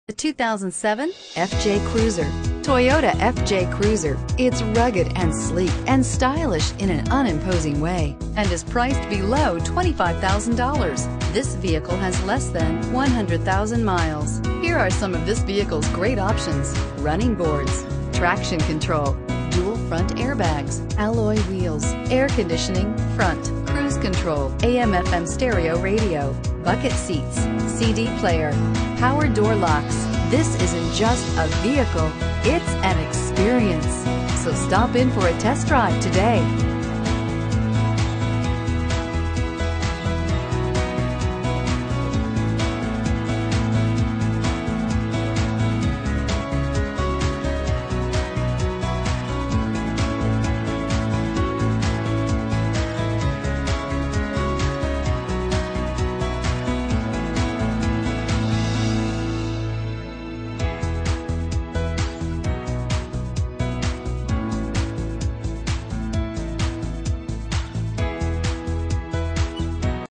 The 2007 FJ Cruiser. Toyota FJ Cruiser. It's rugged and sleek and stylish in an unimposing way and is priced below $25,000. This vehicle has less than 100,000 miles. Here are some of this vehicle's great options: running boards, traction control, dual front airbags, alloy wheels, air conditioning, front, cruise control, AM/FM stereo radio, bucket seats, CD player, power door locks. This isn't just a vehicle, it's an experience. So stop in for a test drive today.